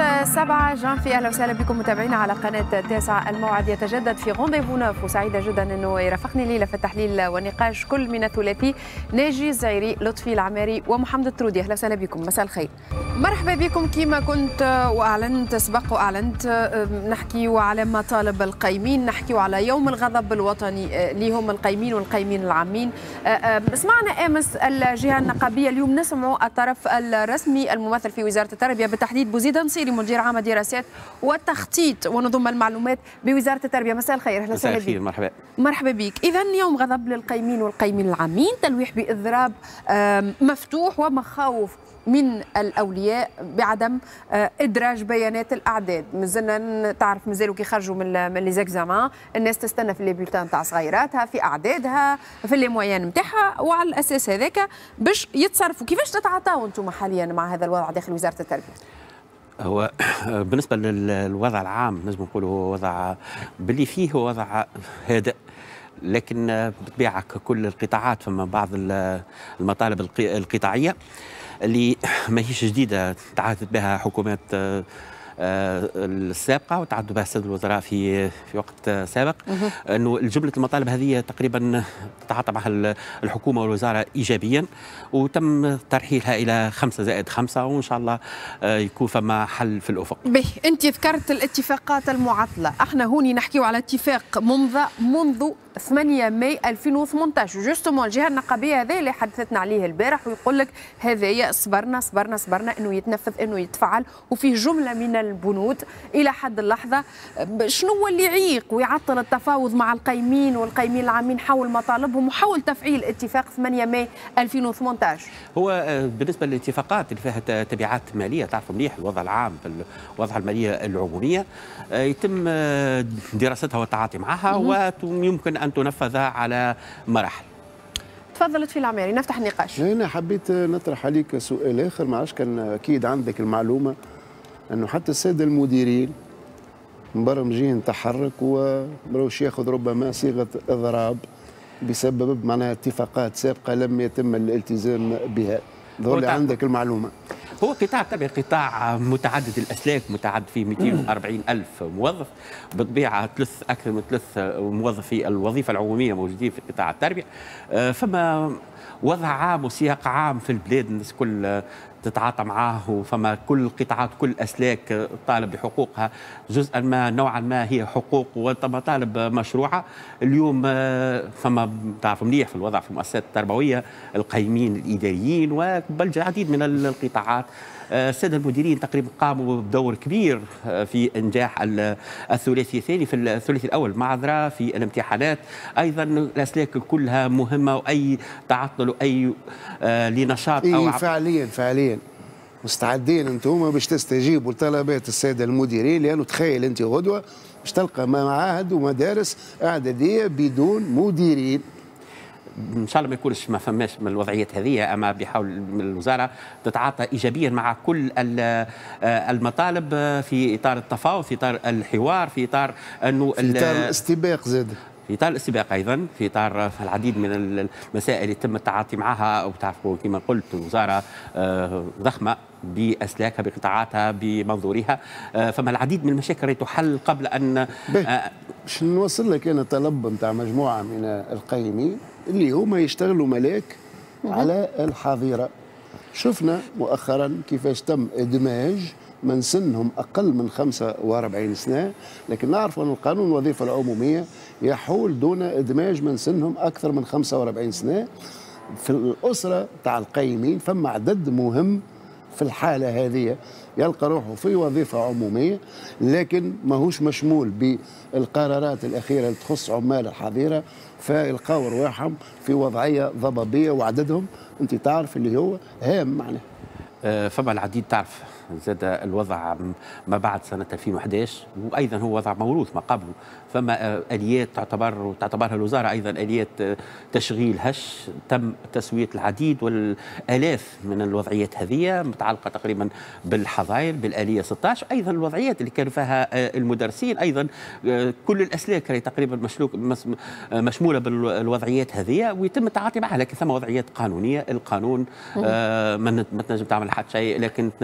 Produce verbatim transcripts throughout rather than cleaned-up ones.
سبعة جانفي. اهلا وسهلا بكم متابعينا على قناه تاسعة. الموعد يتجدد في رونديفو نوف، وسعيده جدا انه يرافقني ليله في التحليل والنقاش كل من الثلاثي ناجي الزعيري، لطفي العماري ومحمد الطرودي. اهلا وسهلا بكم، مساء الخير. مرحبا بكم. كما كنت واعلنت سبق واعلنت نحكي على مطالب القايمين، نحكي على يوم الغضب الوطني لهم القايمين والقايمين العامين. سمعنا امس الجهه النقابيه، اليوم نسمعوا الطرف الرسمي الممثل في وزاره التربيه بالتحديد بوزيده نصيري، مدير عام دراسات والتخطيط ونظم المعلومات بوزاره التربيه. مساء الخير. اهلا وسهلا بك. مرحبا. مرحبا بك. اذا يوم غضب للقايمين والقايمين العامين، تلويح باضراب مفتوح ومخاوف من الاولياء بعدم ادراج بيانات الاعداد. مازلنا تعرف مازالوا كي خرجوا من من لي زيكزامان الناس تستنى في لي بولتان تاع صغيراتها، في اعدادها، في لي مويان نتاعها، وعلى الاساس هذاك باش يتصرفوا. كيفاش تتعاطوا انتم حاليا مع هذا الوضع داخل وزاره التربيه؟ هو بالنسبه للوضع العام نجم نقولوا هو وضع باللي فيه هو وضع هادئ، لكن بالطبيعه كل القطاعات فما بعض المطالب القطاعيه اللي ماهيش جديده تعهدت بها حكومات السابقه وتعهدوا بها السيد الوزراء في في وقت سابق، انه جمله المطالب هذه تقريبا تتعاطى معها الحكومه والوزاره ايجابيا، وتم ترحيلها الى خمسه زائد خمسه، وان شاء الله يكون فما حل في الافق. به، انت ذكرت الاتفاقات المعطله، احنا هوني نحكيو على اتفاق منذ منذ ثمانية ماي ألفين وثمانية عشر، جوستومون الجهه النقابيه هذه اللي حدثتنا عليه البارح، ويقول لك هذايا صبرنا صبرنا صبرنا انه يتنفذ انه يتفعل، وفيه جمله من البنود الى حد اللحظه. شنو هو اللي يعيق ويعطل التفاوض مع القايمين والقايمين العامين حول مطالبهم وحول تفعيل اتفاق ثمانية ماي ألفين وثمانية عشر؟ هو بالنسبه للاتفاقات اللي فيها تبعات ماليه، تعرفوا مليح الوضع العام في الوضع الماليه العموميه يتم دراستها والتعاطي معها، ويمكن ان تنفذ على مراحل. تفضلت في العماري، نفتح النقاش. انا حبيت نطرح عليك سؤال اخر، ما عادش كان اكيد عندك المعلومه انه حتى الساده المديرين مبرمجين تحرك ومروش ياخذ ربما صيغه اضراب بسبب معناها اتفاقات سابقه لم يتم الالتزام بها. ذول عندك المعلومه. هو قطاع التربيه قطاع متعدد الاسلاك، متعدد فيه مئتين وأربعين ألف موظف، بالطبيعه ثلاث اكثر من ثلاث موظفي الوظيفه العموميه موجودين في قطاع التربيه. فما وضع عام وسياق عام في البلاد الناس كل تتعاطى معاه، وفما كل القطاعات كل الاسلاك طالب بحقوقها، جزءا ما نوعا ما هي حقوق ومطالب مشروعه. اليوم فما تعرفوا مليح في الوضع في المؤسسات التربويه، القايمين الاداريين وبالعديد من القطاعات، الساده المديرين تقريبا قاموا بدور كبير في انجاح الثلاثي الثاني في الثلاثي الاول معذره في الامتحانات. ايضا الاسلاك كلها مهمه، واي تعطل واي لنشاط او فعليا فعليا مستعدين انتم باش تستجيبوا لطلبات الساده المديرين، لانه تخيل انت غدوه باش تلقى معاهد ومدارس اعداديه بدون مديرين. ان شاء الله ما يكونش ما فماش من الوضعيات هذه، اما بحاول من الوزاره تتعاطى ايجابيا مع كل المطالب في اطار التفاوض، في اطار الحوار، في اطار انه في اطار الاستباق زاد، في اطار الاستباق ايضا، في اطار العديد من المسائل يتم التعاطي معها. وتعرفوا كما قلت الوزاره ضخمه باسلاكها بقطاعاتها بمنظورها، فما العديد من المشاكل تحل قبل ان باش نوصل لك انا طلب نتاع مجموعه من القايمين اللي هما يشتغلوا ملاك على الحظيره. شفنا مؤخرا كيفاش تم ادماج من سنهم اقل من خمسة وأربعين سنه، لكن نعرف ان القانون الوظيفه العموميه يحول دون ادماج من سنهم اكثر من خمسة وأربعين سنه. في الاسره تاع القايمين فما عدد مهم في الحاله هذه يلقى روحه في وظيفه عموميه، لكن ماهوش مشمول بالقرارات الاخيره اللي تخص عمال الحظيره، فيلقاو رواحهم في وضعيه ضبابيه، وعددهم انت تعرف اللي هو هام معناه. فما العديد تعرف زاد الوضع ما بعد سنه ألفين وأحد عشر، وايضا هو وضع موروث ما قبله. فما اليات تعتبر تعتبرها الوزاره ايضا اليات تشغيل هش، تم تسويه العديد والالاف من الوضعيات هذه متعلقه تقريبا بالحظاير بالاليه ستة عشر، ايضا الوضعيات اللي كانوا فيها المدرسين، ايضا كل الاسلاك تقريبا مشلوك مشموله بالوضعيات هذه، ويتم التعاطي معها. لكن ثم وضعيات قانونيه، القانون ما تنجم تعمل حتى شيء، لكن تنجم تشوف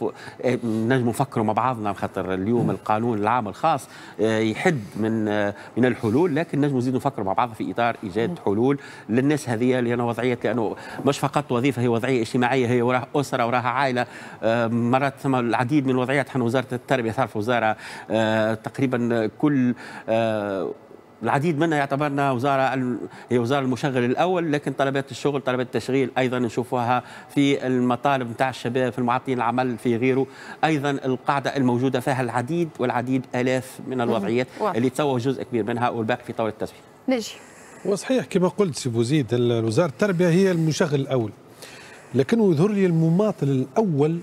نشوفوا نجم نفكروا مع بعضنا، خاطر اليوم القانون العام الخاص يحد من من الحلول، لكن نجم نزيدوا نفكروا مع بعضنا في اطار ايجاد حلول للناس هذه، لان وضعيه لانه مش فقط وظيفه، هي وضعيه اجتماعيه، هي وراها اسره وراها عائله. مرات ثم العديد من الوضعيات. احنا وزاره التربيه تعرف وزاره تقريبا كل العديد منها يعتبرنا وزاره هي وزاره المشغل الاول، لكن طلبات الشغل طلبات التشغيل ايضا نشوفوها في المطالب نتاع الشباب، في المعطين العمل، في غيره. ايضا القاعده الموجوده فيها العديد والعديد الاف من الوضعيات اللي تسوى جزء كبير منها والباقي في طور التسويق. نجي وصحيح كما قلت سي بوزيد، وزاره التربيه هي المشغل الاول، لكنه يظهر لي المماطل الاول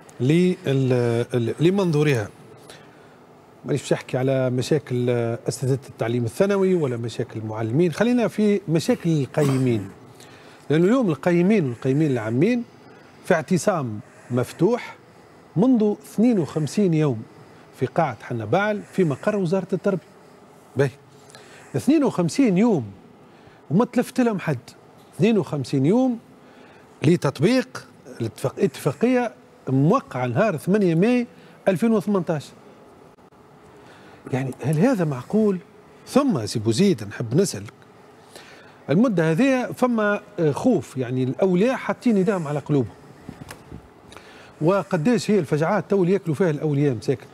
لمنظورها. مانيش باش نحكي على مشاكل اساتذه التعليم الثانوي ولا مشاكل المعلمين، خلينا في مشاكل القيمين. لانه اليوم القيمين والقيمين العامين في اعتصام مفتوح منذ اثنين وخمسين يوم في قاعه حنا باعل في مقر وزاره التربيه. باهي اثنين وخمسين يوم وما تلفت لهم حد. اثنين وخمسين يوم لتطبيق الاتفاقيه موقعه نهار ثمانية ماي ألفين وثمانية عشر. يعني هل هذا معقول؟ ثم سي بوزيد نحب نسألك، المدة هذه فما خوف، يعني الأولياء حاطين يدهم على قلوبهم، وقداش هي الفجعات تو اللي ياكلوا فيها الأولياء مساكن،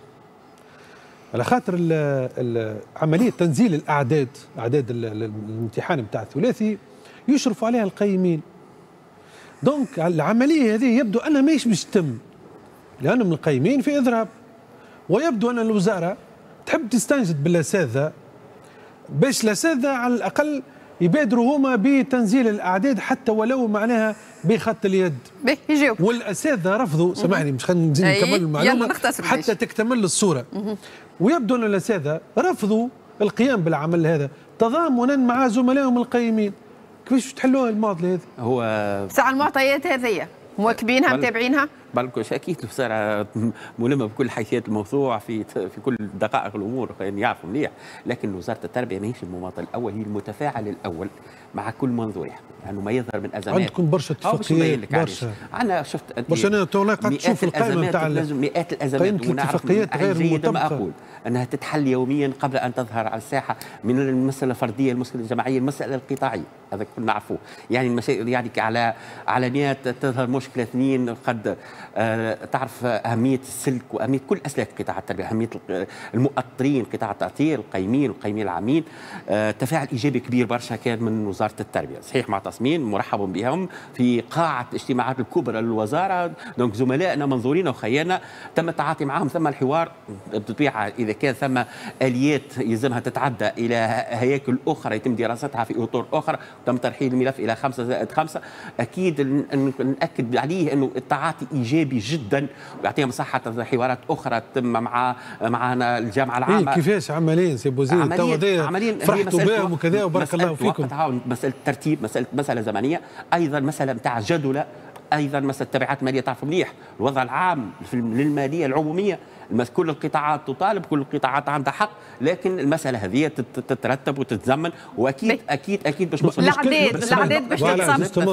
على خاطر ال ال عملية تنزيل الأعداد، أعداد الامتحان نتاع الثلاثي يشرفوا عليها القيمين. دونك العملية هذه يبدو أنها ماهيش باش تتم، لأنهم القيمين في إضراب، ويبدو أن الوزارة تحب تستنجد بالاساتذه باش الاساتذه على الاقل يبادروا هما بتنزيل الاعداد حتى ولو معناها بخط اليد. باهي يجاوب. والاساتذه رفضوا، سامحني مش خلينا نزيد نكمل المعلومه حتى تكتمل الصوره. ويبدو ان الاساتذه رفضوا القيام بالعمل هذا تضامنا مع زملائهم القيمين. كيفاش تحلوها المعضله هذه؟ هو ساعة المعطيات هذه مواكبينها متابعينها؟ بالكل اكيد الوزاره ملمه بكل حيثيات الموضوع في في كل دقائق الامور، يعني يعرفوا مليح، لكن وزاره التربيه ماهيش المماطل الاول، هي المتفاعل الاول مع كل منظورها، لانه ما يظهر من ازمات. عندكم برشا اتفاقيات برشا. انا شفت برشا. انا تو قاعد تشوف القائمه نتاع مئات الازمات الاتفاقيات غير مطبقه، اقول انها تتحل يوميا قبل ان تظهر على الساحه، من المساله الفرديه، المساله الجماعيه، المساله القطاعيه، هذا كلنا نعرفوه. يعني المسائل يعني على علامات تظهر مشكله اثنين قد آه تعرف اهميه السلك واهميه كل اسلاك قطاع التربيه، اهميه المؤطرين، قطاع التاطير، القيمين والقيمين العامين. آه تفاعل ايجابي كبير برشا كان من وزاره التربيه، صحيح مع تصميم مرحب بهم في قاعه الاجتماعات الكبرى للوزاره. دونك زملائنا منظورين وخيانا تم التعاطي معهم، ثم الحوار بالطبيعه. اذا كان ثم اليات يلزمها تتعدى الى هياكل اخرى يتم دراستها في اطر اخرى، تم ترحيل الملف الى خمسه زائد خمسه، اكيد ناكد عليه انه التعاطي ايجابي جدا، ويعطيهم صحه حوارات اخرى تتم مع معنا الجامعه العامه. إيه كيفاش عمليا سي بوزيد تو فرحتوا بهم وكذا وبارك الله فيكم. مساله ترتيب، مساله مساله زمنيه، ايضا مساله نتاع جدوله، ايضا مساله التبعات الماليه. تعرفوا مليح الوضع العام للماليه العموميه، كل القطاعات تطالب، كل القطاعات عندها حق، لكن المساله هذه تترتب وتتزمن، واكيد اكيد اكيد باش نوصل الاعداد الاعداد باش تتصمم.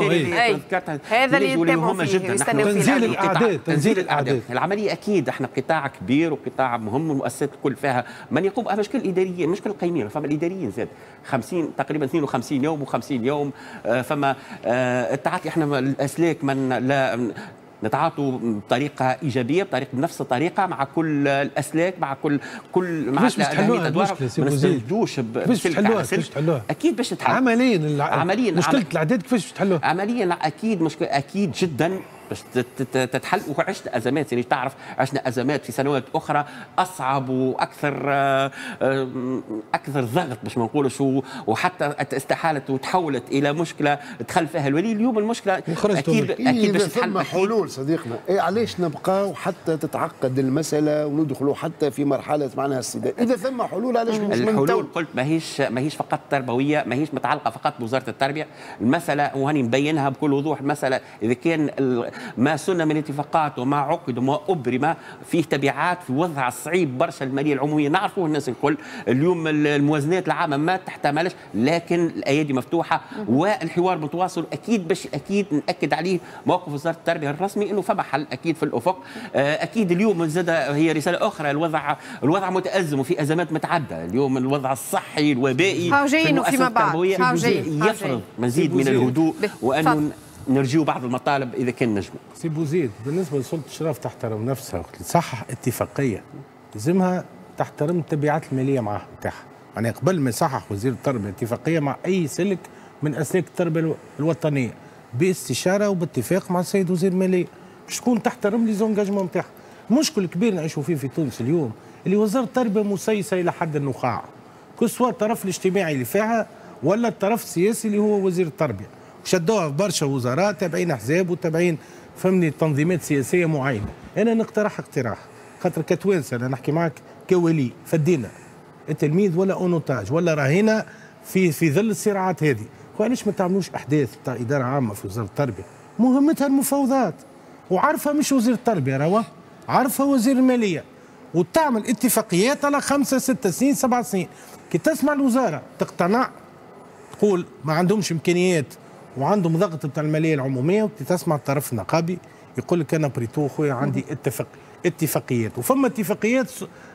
هذا اللي يتابعوا فيه تنزيل الاعداد تنزيل الاعداد العمليه. اكيد احنا قطاع كبير وقطاع مهم، والمؤسسات الكل فيها من يقوم مشكل اداريه، مشكل القيمين، فما الاداريين زاد خمسين تقريبا اثنين وخمسين يوم و50 يوم. فما التعاطي احنا الاسلاك من لا نتعاطوا بطريقه ايجابيه، بطريقه بنفس الطريقه مع كل الاسلاك، مع كل كل مع اهميه ادوار. ما نستنجدوش بسلك تحلوها. اكيد باش تتحل عمليا. عمليا مشكله الاعداد كيفاش تحلوها؟ عمليا اكيد مشكله اكيد جدا باش تتحل. وعشنا ازمات، يعني تعرف عشنا ازمات في سنوات اخرى اصعب واكثر اكثر ضغط باش ما نقولش، وحتى استحالت وتحولت الى مشكله دخل فيها الولي. اليوم المشكله اكيد اكيد باش تتحل. حلول صديقنا، إيه علاش نبقاو حتى تتعقد المساله وندخلوا حتى في مرحله معناها السداد؟ اذا ثم حلول علاش مش الحلول؟ قلت ماهيش ماهيش فقط تربويه، ماهيش متعلقه فقط بوزاره التربيه. المساله وهاني مبينها بكل وضوح، المساله اذا كان ما سن من اتفاقات وما عقد وما ابرم فيه تبعات في وضع الصعيب برشا الماليه العموميه، نعرفوه الناس الكل. اليوم الموازنات العامه ما تحتملش، لكن الايادي مفتوحه والحوار متواصل. اكيد باش اكيد ناكد عليه موقف وزاره التربيه الرسمي انه فما حل اكيد في الافق. اكيد اليوم زاد هي رساله اخرى، الوضع الوضع متازم وفي ازمات متعدده. اليوم الوضع الصحي الوبائي في المؤسسات التربويه يفرض مزيد من الهدوء وانه نرجيو بعض المطالب اذا كان نجموا. سي بوزيد، بالنسبه لسلطه الاشراف تحترم نفسها وقت تصحح اتفاقيه لازمها تحترم التبعات الماليه معها نتاعها. يعني قبل ما يصحح وزير التربيه اتفاقيه مع اي سلك من اسلاك التربيه الوطنيه باستشاره وباتفاق مع السيد وزير الماليه باش تكون تحترم لي زونجاجمون نتاعها. المشكل الكبير نعيشوا فيه في تونس اليوم اللي وزاره التربيه مسيسه الى حد النخاع، كسوا الطرف الاجتماعي اللي فيها ولا الطرف السياسي اللي هو وزير التربيه، وشدوها في برشا وزارات تابعين احزاب وتابعين فهمني تنظيمات سياسيه معينه. انا نقترح اقتراح خاطر كتوانسه انا نحكي معك كولي فدينا التلميذ ولا اونوتاج ولا راهنا في في ظل الصراعات هذه، وعلاش ما تعملوش احداث تاع اداره عامه في وزاره التربيه مهمتها المفاوضات، وعارفه مش وزير التربيه روا عارفه وزير الماليه، وتعمل اتفاقيات على خمسه ستة سنين سبع سنين. كي تسمع الوزاره تقتنع تقول ما عندهمش امكانيات وعندهم ضغط بتاع الماليه العموميه، وكي تسمع الطرف النقابي يقول لك انا بريتو خويا عندي اتفاق اتفاقيات، وفما اتفاقيات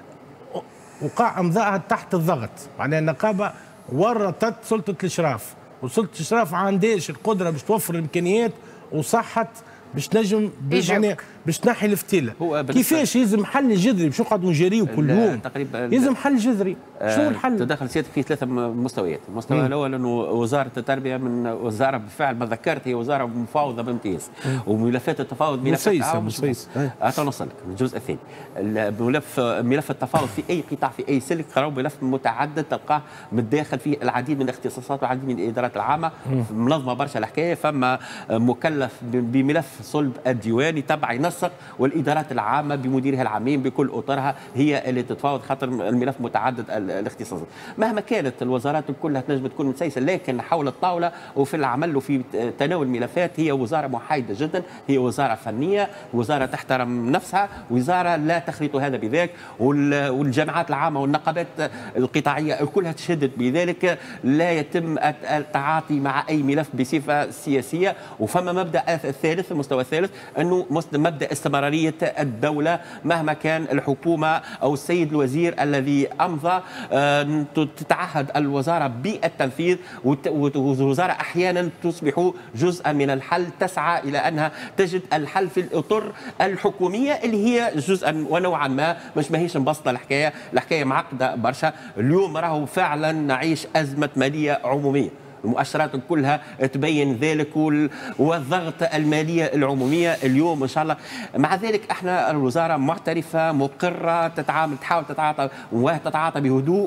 وقع امضائها تحت الضغط. معناها النقابه ورطت سلطه الاشراف، وسلطه الاشراف ما عندهاش القدره باش توفر الامكانيات وصحت باش تنجم باش يعني باش تنحي الفتيله. كيفاش يلزم حل جذري باش نقعدوا نجريو كل يوم؟ يلزم حل جذري. شنو الحل؟ تدخل سيادتك في ثلاثه مستويات. المستوى مم. الاول انه وزاره التربيه من وزاره بالفعل ما ذكرت هي وزاره مفاوضه بامتياز، وملفات التفاوض ملفات التعاون مسيسه. نوصل لك الجزء الثاني. الملف ملف التفاوض في اي قطاع في اي سلك قرار ملف متعدد تلقاه متداخل فيه العديد من الاختصاصات والعديد من الادارات العامه، منظمه برشا الحكايه. فما مكلف بملف صلب الديوان يتبع ينسق، والادارات العامه بمديرها العامين بكل اطرها هي اللي تتفاوض خاطر الملف متعدد الاختصاصات. مهما كانت الوزارات كلها تنجم تكون مسيسه، لكن حول الطاوله وفي العمل وفي تناول الملفات هي وزاره محايده جدا، هي وزاره فنيه، وزاره تحترم نفسها، وزاره لا تخلط هذا بذاك. والجامعات العامه والنقابات القطاعيه كلها تشدد بذلك. لا يتم التعاطي مع اي ملف بصفه سياسيه. وفما مبدا الثالث المستوى الثالث انه مبدا استمراريه الدوله مهما كان الحكومه او السيد الوزير الذي امضى تتعهد الوزاره بالتنفيذ، والوزاره احيانا تصبح جزءا من الحل، تسعى الى انها تجد الحل في الاطر الحكوميه اللي هي جزءا ونوعا ما مش ماهيش مبسطه. الحكايه الحكايه معقده برشا. اليوم راهو فعلا نعيش ازمه ماليه عموميه، المؤشرات كلها تبين ذلك، والضغط الماليه العموميه اليوم ان شاء الله. مع ذلك احنا الوزاره معترفه مقره تتعامل تحاول تتعاطى وتتعاطى بهدوء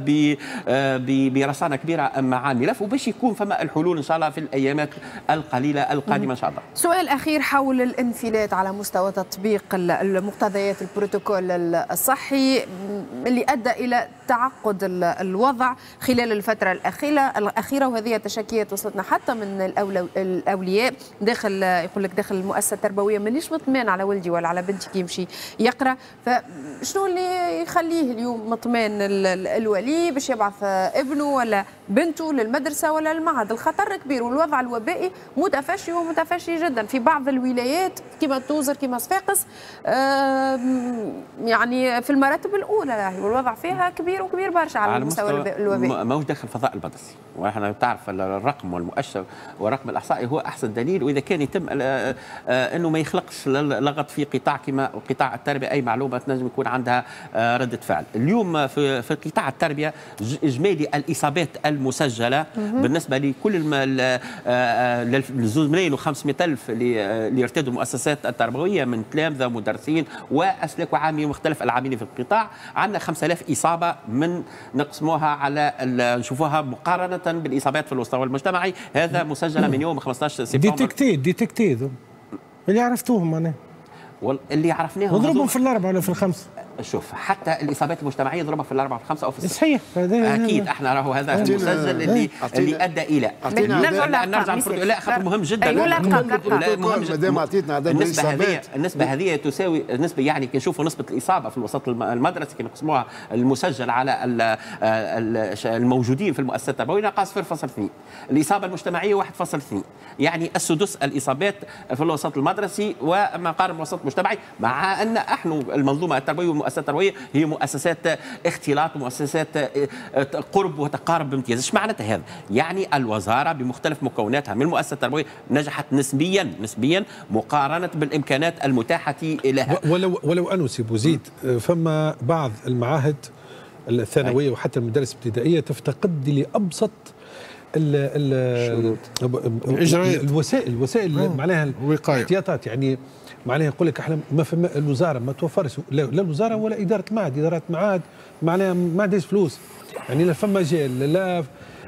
وبرصانه كبيره مع الملف، وباش يكون فما الحلول ان شاء الله في الايامات القليله القادمه ان شاء الله. سؤال اخير حول الانفلات على مستوى تطبيق المقتضيات البروتوكول الصحي اللي ادى الى تعقد الوضع خلال الفتره الاخيره الاخيره وهذه هذه التشكيات وصلتنا حتى من الاولياء داخل يقول لك داخل المؤسسه التربويه مانيش مطمئن على ولدي ولا على بنتي كي يمشي يقرا. فشنو اللي يخليه اليوم مطمئن الولي باش يبعث ابنه ولا بنته للمدرسه ولا المعهد؟ الخطر كبير والوضع الوبائي متفشي ومتفشي جدا في بعض الولايات كما توزر كما صفاقس، يعني في المراتب الاولى والوضع فيها كبير وكبير برشا على المستوى الوبائي. ماهوش داخل الفضاء المدرسي، ونحن تعرف الرقم والمؤشر والرقم الاحصائي هو احسن دليل. واذا كان يتم انه ما يخلقش لغط في قطاع كما قطاع التربيه اي معلومه تنجم يكون عندها رده فعل. اليوم في في قطاع التربيه اجمالي الاصابات المسجله بالنسبه لكل الزوج ملايين وخمسمائة الف اللي يرتدوا المؤسسات التربويه من تلامذه ومدرسين واسلاك وعاملين مختلف العاملين في القطاع، عندنا خمسة آلاف اصابه من نقسموها على نشوفوها مقارنه بالاصابات في المستوى المجتمعي. هذا مسجله من يوم خمسة عشر سبتمبر. ديتكتيد ديتكتيد اللي عرفتوهم انا اللي عرفناهم وضربهم في الاربعه ولا في الخمسه. شوف حتى الاصابات المجتمعيه ضربها في الاربعه والخمسه او في السته. صحيح اكيد احنا راهو هذا المسجل اللي اللي ادى الى نرجع لا خاطر مهم جدا. مهم جدا ما اعطيتنا عدد النسبه هذه النسبه هذه تساوي النسبه، يعني كي نشوفوا نسبه الاصابه في الوسط المدرسي كي نقسموها المسجل على الموجودين في المؤسسات التربويه نلقى صفر فاصلة اثنين، الاصابه المجتمعيه واحد فاصلة اثنين، يعني السدس الاصابات في الوسط المدرسي وما قارن بالوسط المجتمعي، مع ان احنا المنظومه التربويه والمؤسسات التربويه هي مؤسسات اختلاط ومؤسسات قرب وتقارب بامتياز. ايش معناتها هذا؟ يعني الوزاره بمختلف مكوناتها من المؤسسه التربويه نجحت نسبيا نسبيا مقارنه بالامكانات المتاحه لها. ولو ولو انه سي بوزيد فما بعض المعاهد الثانويه وحتى المدارس الابتدائيه تفتقد لابسط ال ال الوسائل الوسائل معناها الاحتياطات، يعني معناها يقول لك احنا ما فما الوزاره ما توفرش لا الوزاره ولا اداره المعهد، اداره المعهد معناها ما عندهاش فلوس، يعني لا فما مجال لا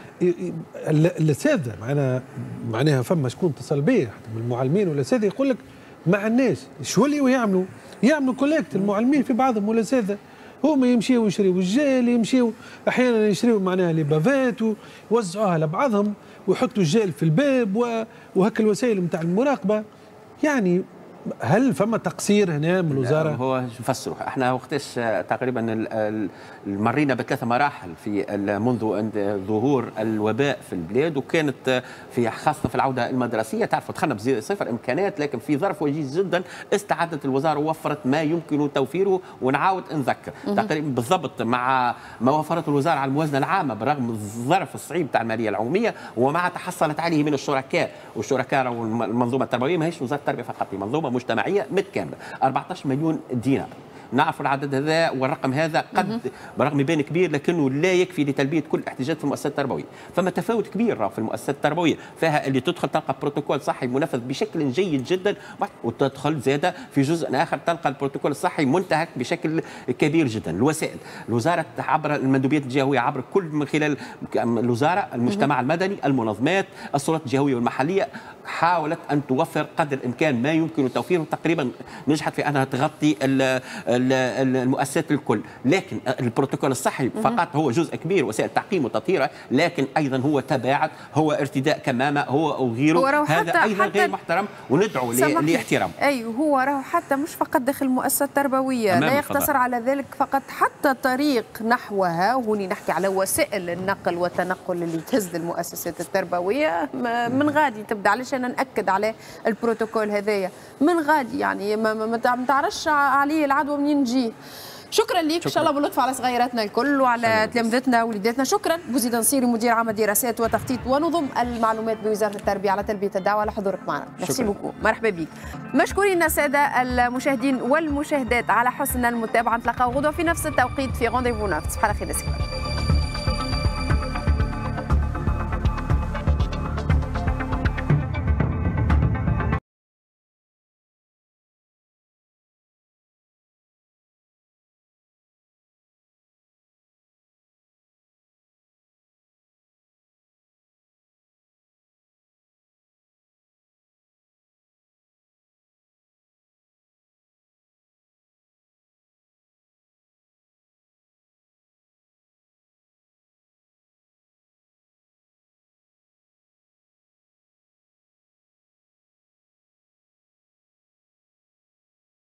الاساتذه معناها معناها فما شكون اتصل بيه من المعلمين والاساتذه يقول لك ما عندناش شو اللي يعملوا يعملوا كوليكت المعلمين في بعضهم والاساتذه هما يمشيوا يشريوا الجيل، يمشيوا احيانا يشريوا معناها لي بافات ويوزعوها لبعضهم ويحطوا الجيل في الباب وهكا الوسائل نتاع المراقبه. يعني هل فما تقصير هنا من الوزاره؟ هو نفسره احنا وقتاش تقريبا مرينا بثلاث مراحل في منذ ظهور الوباء في البلاد، وكانت في خاصه في العوده المدرسيه تعرفوا دخلنا بصفر امكانات، لكن في ظرف وجيز جدا استعدت الوزاره ووفرت ما يمكن توفيره. ونعاود نذكر تقريبا بالضبط مع ما وفرته الوزاره على الموازنه العامه برغم الظرف الصعيب تاع الماليه العموميه وما تحصلت عليه من الشركاء، والشركاء والمنظومه التربويه ماهيش وزاره التربيه فقط، منظومه مجتمعيه متكامله أربعة عشر مليون دينار. نعرف العدد هذا والرقم هذا قد برغم يبان كبير لكنه لا يكفي لتلبيه كل الاحتياجات في المؤسسات التربويه، فما تفاوت كبير في المؤسسات التربويه، فيها اللي تدخل تلقى بروتوكول صحي منفذ بشكل جيد جدا، وتدخل زاده في جزء اخر تلقى البروتوكول الصحي منتهك بشكل كبير جدا. الوسائل الوزاره عبر المندوبيات الجهويه عبر كل من خلال الوزاره المجتمع المدني المنظمات السلطات الجهويه والمحليه حاولت ان توفر قدر الامكان ما يمكن توفيره، تقريبا نجحت في انها تغطي المؤسسات الكل، لكن البروتوكول الصحي فقط هو جزء كبير وسائل تعقيم وتطهيره، لكن ايضا هو تباعد، هو ارتداء كمامه، هو غيره، هذا ايضا غير محترم وندعو لاحترامه. اي هو راهو حتى مش فقط داخل المؤسسه التربويه، لا يقتصر على ذلك فقط، حتى طريق نحوها، وهوني نحكي على وسائل النقل والتنقل اللي تهز المؤسسات التربويه من غادي تبدا. علاش انا ناكد على البروتوكول هذايا من غادي، يعني ما, ما تعرفش عليه العدوى منين تجي. شكرا لك ان شاء الله باللطف على صغيراتنا الكل وعلى تلامذتنا ووليداتنا. شكرا بوزيد نصيري مدير عام دراسات وتخطيط ونظم المعلومات بوزاره التربيه على تلبيه الدعوه على حضورك معنا. ميرسي بوكو، مرحبا بك. مشكورين الساده المشاهدين والمشاهدات على حسن المتابعه، نتلاقاو غدوه في نفس التوقيت في رونديفو نوف. تصبح على خير.